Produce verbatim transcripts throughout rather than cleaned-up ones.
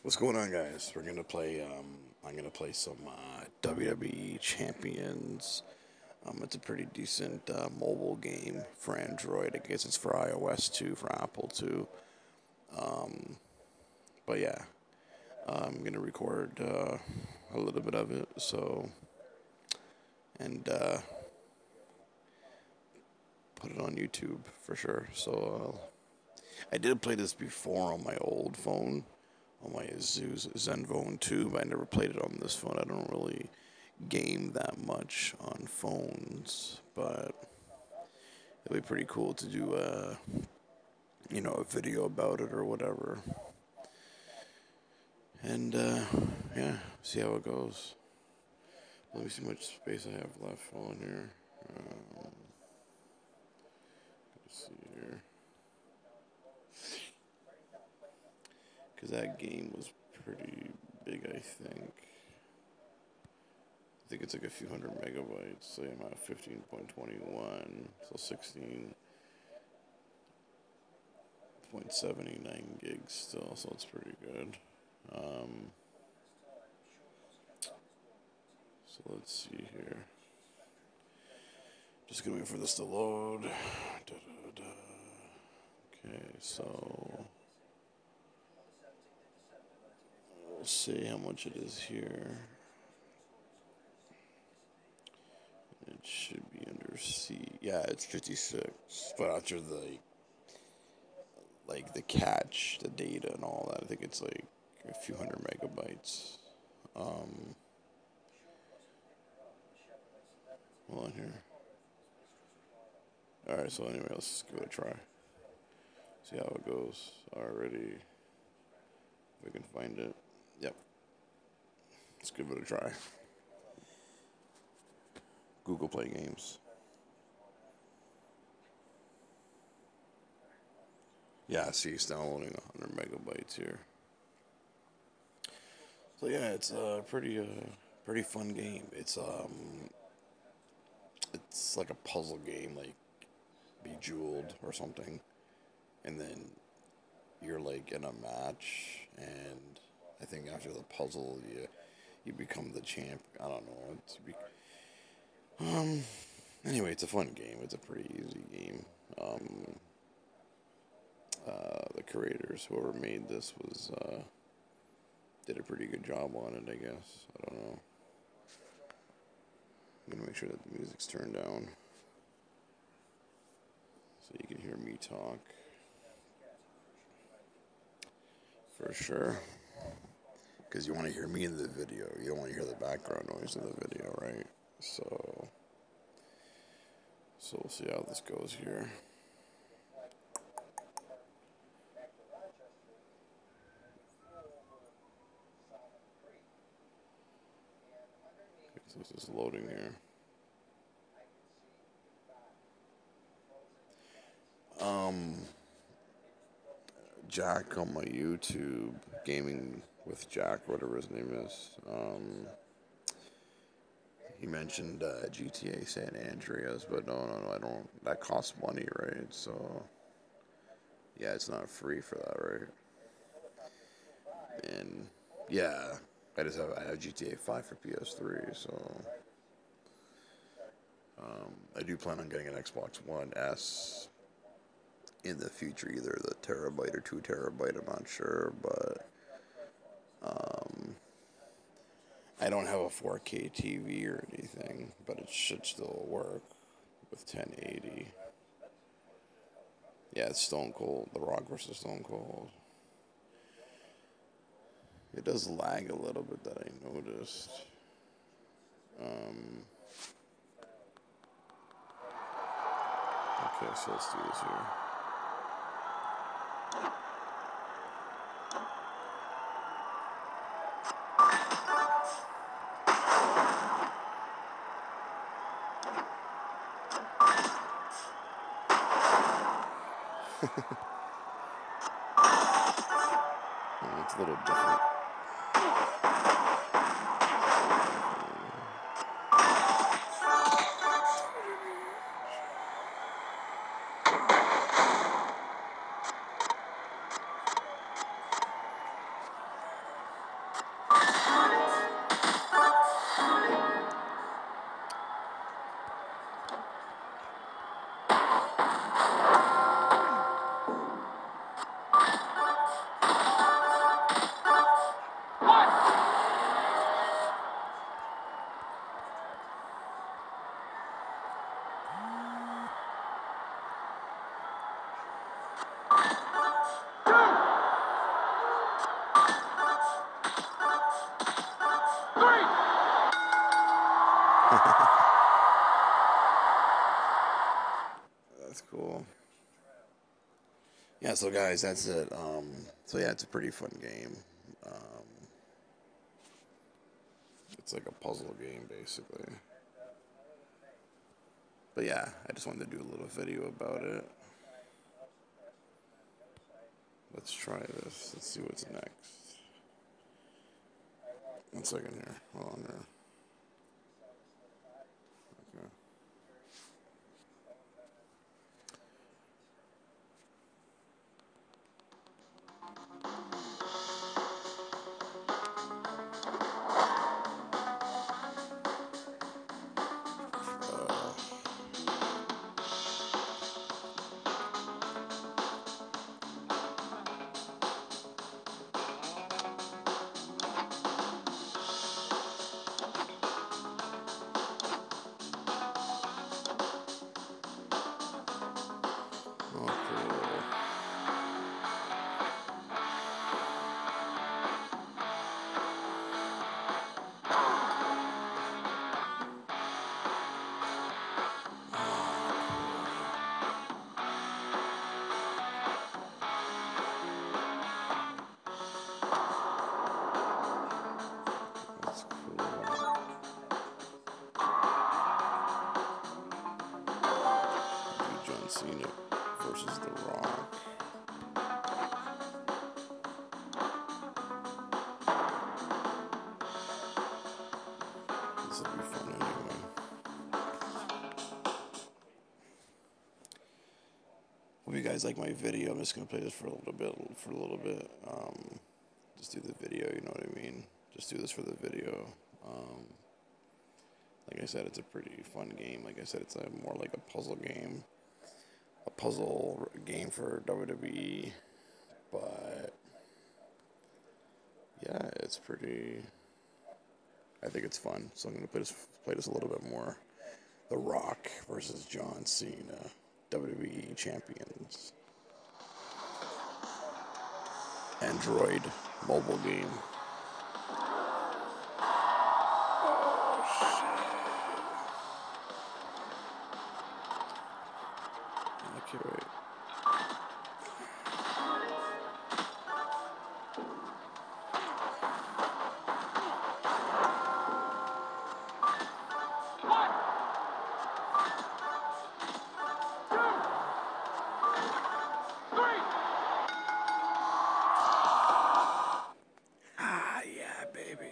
What's going on, guys? We're gonna play. Um, I'm gonna play some uh, W W E Champions. Um, it's a pretty decent uh, mobile game for Android. I guess it's for iOS too, for Apple too. Um, but yeah, I'm gonna record uh, a little bit of it. So and uh, put it on YouTube for sure. So uh, I did play this before on my old phone, on my Zeus Zenfone two, but I never played it on this phone. I don't really game that much on phones, but it'd be pretty cool to do a, you know, a video about it or whatever. And uh, yeah, see how it goes. Let me see how much space I have left on here. Um, let's see here. Because that game was pretty big, I think. I think it's like a few hundred megabytes. So I'm at fifteen point two one, so sixteen point seven nine gigs still, so it's pretty good. Um, so let's see here. Just gonna wait for this to load. Da, da, da. Okay, so we'll see how much it is here. It should be under C. Yeah, it's fifty-six. But after the like the catch, the data and all that, I think it's like a few hundred megabytes. Um, hold on here. All right, so anyway, let's give it a try. See how it goes. Already, if we can find it. Yep. Let's give it a try. Google Play Games. Yeah, see, it's downloading one hundred megabytes here. So yeah, it's a pretty, uh, pretty fun game. It's um, it's like a puzzle game, like Bejeweled or something, and then you're like in a match, and I think after the puzzle, you you become the champ. I don't know. It's be- um. Anyway, it's a fun game. It's a pretty easy game. Um. Uh, the creators, whoever made this, was uh, did a pretty good job on it, I guess. I don't know. I'm gonna make sure that the music's turned down so you can hear me talk for sure. Because you want to hear me in the video. You don't want to hear the background noise in the video, right? So, so we'll see how this goes here. So this is loading here. Um, Jack on my YouTube, Gaming with Jack, whatever his name is. Um, he mentioned uh, G T A San Andreas, but no, no, no, I don't. That costs money, right? So, yeah, it's not free for that, right? And yeah, I just have I have G T A five for P S three, so um, I do plan on getting an Xbox One S in the future, either the terabyte or two terabyte. I'm not sure, but um, I don't have a four K T V or anything, but it should still work with ten eighty. Yeah, it's Stone Cold, The Rock versus Stone Cold. It does lag a little bit, that I noticed. Um, okay, so let's do this here. Yeah, it's a little different. That's cool. Yeah, so guys, that's it. Um, so yeah, it's a pretty fun game. Um, it's like a puzzle game, basically. But yeah, I just wanted to do a little video about it. Let's try this. Let's see what's next. One second here. Hold on here. Okay. That's cool. Do John Cena versus The Rock. This will be fun anyway. Hope you guys like my video. I'm just gonna play this for a little bit. For a little bit. Um, just do the video. You know what I mean? Just do this for the video. Um, like I said, it's a pretty fun game. Like I said, it's a more like a puzzle game. A puzzle game for W W E. But yeah, it's pretty. I think it's fun. So I'm gonna play this, play this a little bit more. The Rock versus John Cena, W W E champions. Android mobile game. Okay, wait. Ah, yeah, baby.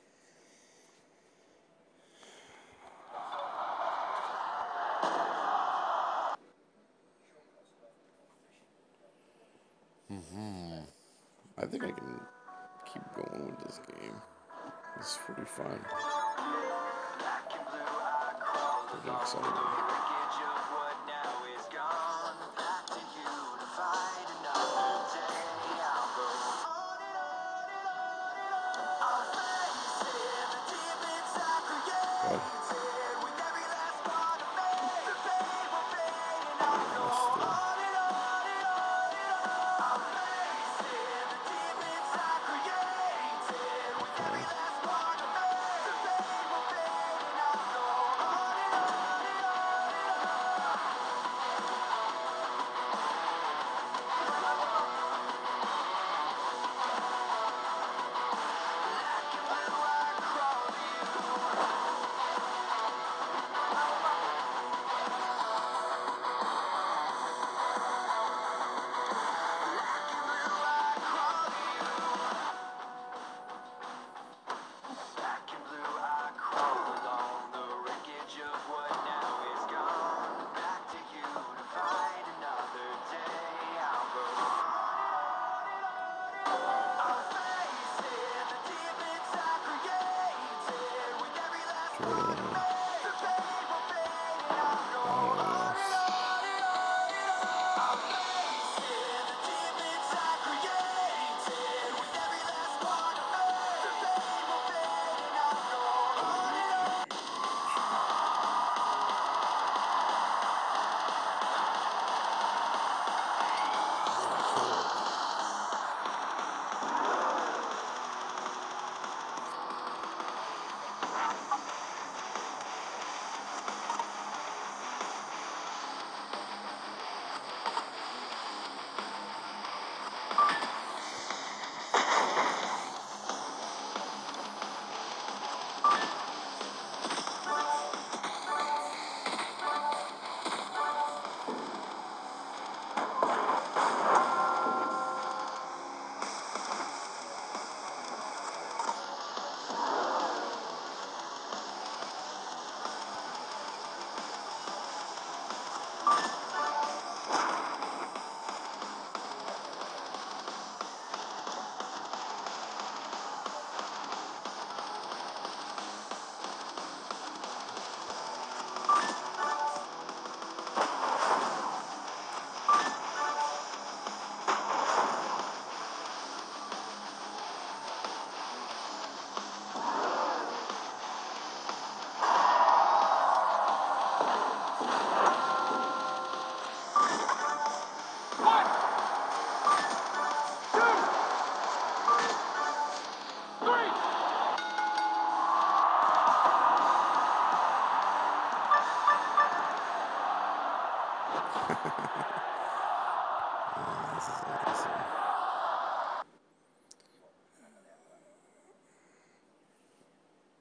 Mm-hmm. I think I can keep going with this game. It's pretty fun. Pretty exciting. What?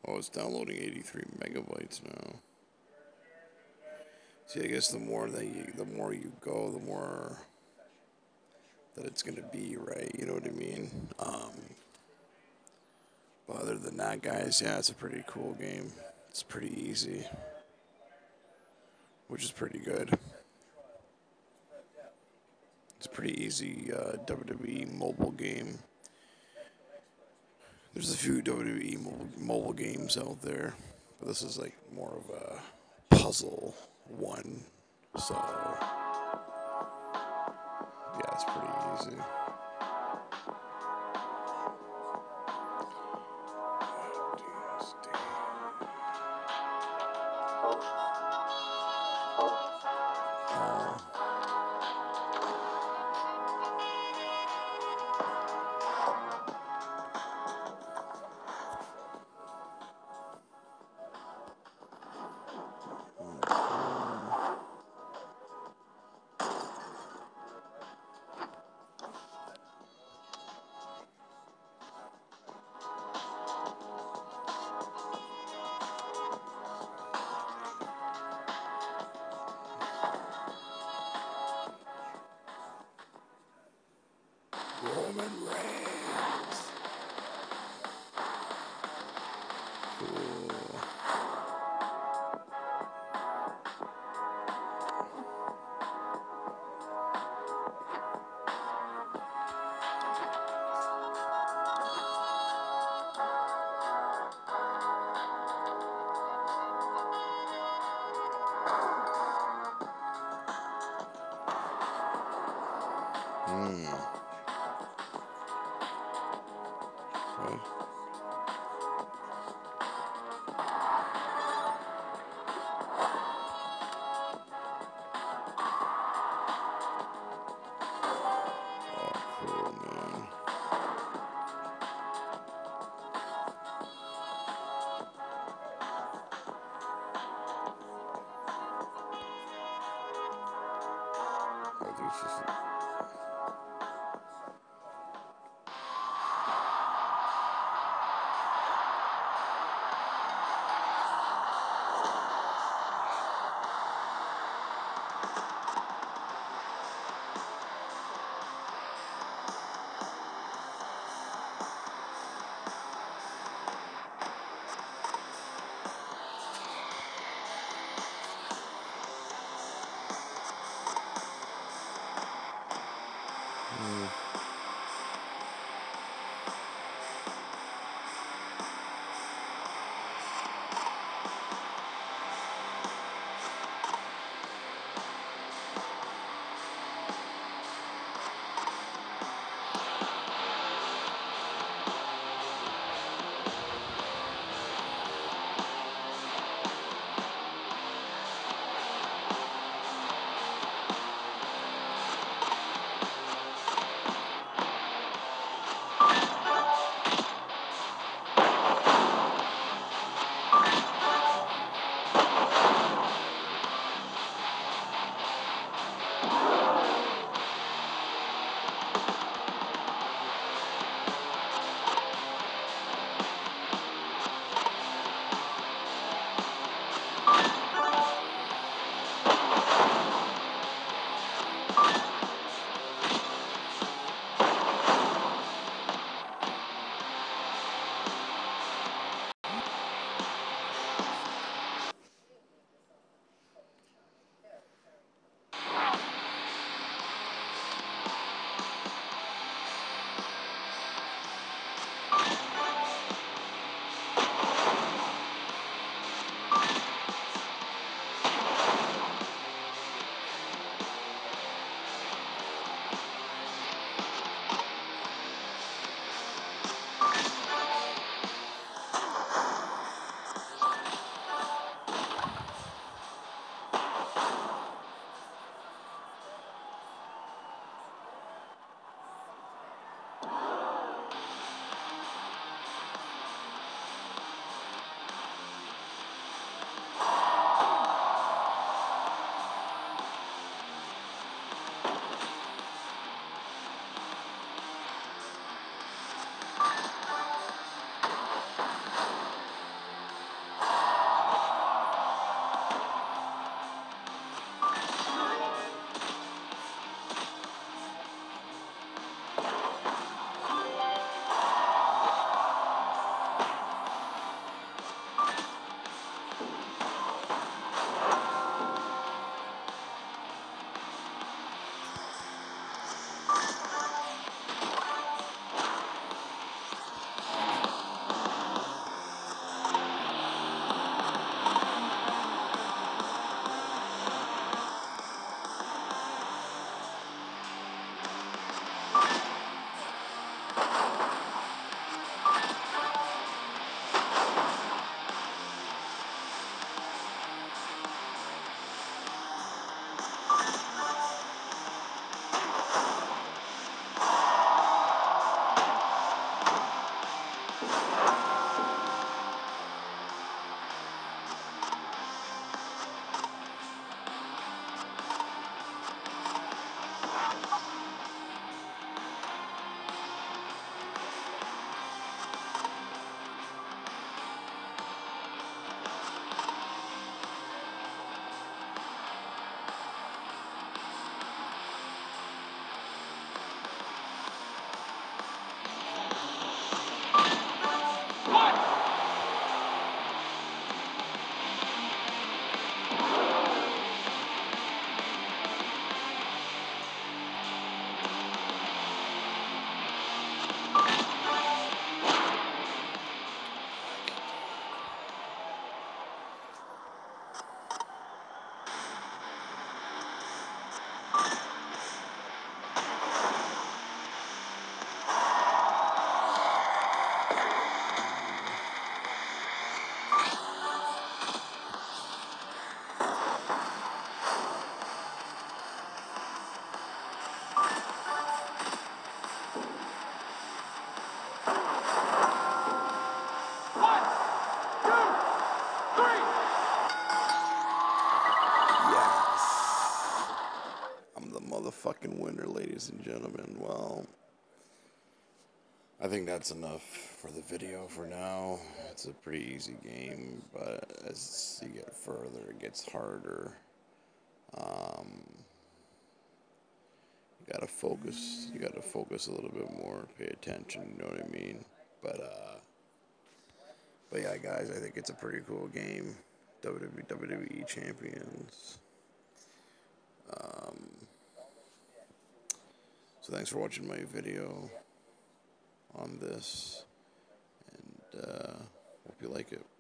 Oh, it's downloading eighty-three megabytes now. See, I guess the more that you, the more you go, the more that it's gonna be, right? You know what I mean? Um, but other than that, guys, yeah, it's a pretty cool game. It's pretty easy, which is pretty good. It's a pretty easy uh, W W E mobile game. There's a few W W E mobile, mobile games out there, but this is like more of a puzzle one. So, yeah, it's pretty easy. Roman Reigns. Cool. Hmm. Okay. Oh, cool, man. I think it's just ladies and gentlemen. Well, I think that's enough for the video for now. It's a pretty easy game, but as you get further, it gets harder. Um, you gotta focus. You gotta focus a little bit more. Pay attention. You know what I mean? But uh, but yeah, guys, I think it's a pretty cool game. W W E champions. Um, so thanks for watching my video on this, and uh, hope you like it.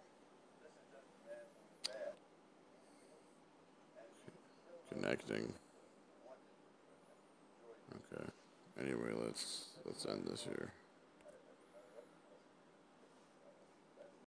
Connecting. Okay. Anyway, let's let's end this here.